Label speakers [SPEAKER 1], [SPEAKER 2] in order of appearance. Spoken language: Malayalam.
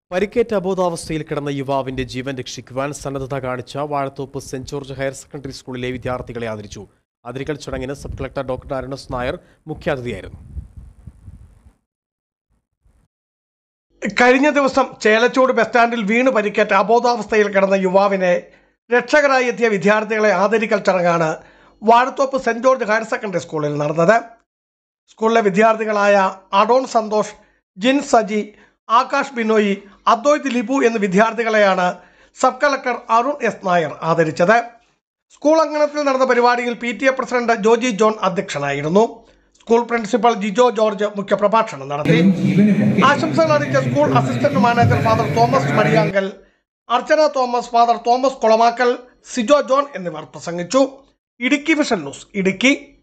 [SPEAKER 1] പരിക്കേറ്റ അബോധാവസ്ഥയിൽ കിടന്ന യുവാവിന്റെ ജീവൻ രക്ഷിക്കുവാൻ സന്നദ്ധത കാണിച്ച വാഴത്തോപ്പ് സെന്റ് ജോർജ് ഹയർ സെക്കൻഡറി സ്കൂളിലെ വിദ്യാർത്ഥികളെ ആദരിച്ചു. ആദരിക്കൽ ചടങ്ങിന് sub collector doctor Arun S Nair മുഖ്യാതിഥിയായിരുന്നു.
[SPEAKER 2] കഴിഞ്ഞ ദിവസം ചേലച്ചൂട് ബസ് സ്റ്റാൻഡിൽ വീണ് പരിക്കേറ്റ അബോധാവസ്ഥയിൽ കിടന്ന യുവാവിനെ രക്ഷകരായി എത്തിയ വിദ്യാർത്ഥികളെ ആദരിക്കൽ ചടങ്ങാണ് വാഴത്തോപ്പ് സെന്റ് ജോർജ് ഹയർ സെക്കൻഡറി സ്കൂളിൽ നടന്നത്. സ്കൂളിലെ വിദ്യാർത്ഥികളായ അഡോൺ സന്തോഷ്, ജിൻ സജി, ആകാശ് ബിനോയി, അദ്വൈത് ലിബു എന്ന വിദ്യാർത്ഥികളെയാണ് sub collector Arun S Nair ആദരിച്ചത്. സ്കൂൾ അങ്കണത്തിൽ നടന്ന പരിപാടിയിൽ PTA പ്രസിഡന്റ് ജോജി ജോൺ അധ്യക്ഷനായിരുന്നു. സ്കൂൾ പ്രിൻസിപ്പൽ ജിജോ ജോർജ് മുഖ്യപ്രഭാഷണം നടത്തി. ആശംസകൾ അറിയിച്ച school assistant manager father Thomas Madiyankal, Archana Thomas, father Thomas Kulamakkal, Sijo John എന്നിവർ പ്രസംഗിച്ചു. Idukki vision news, Idukki.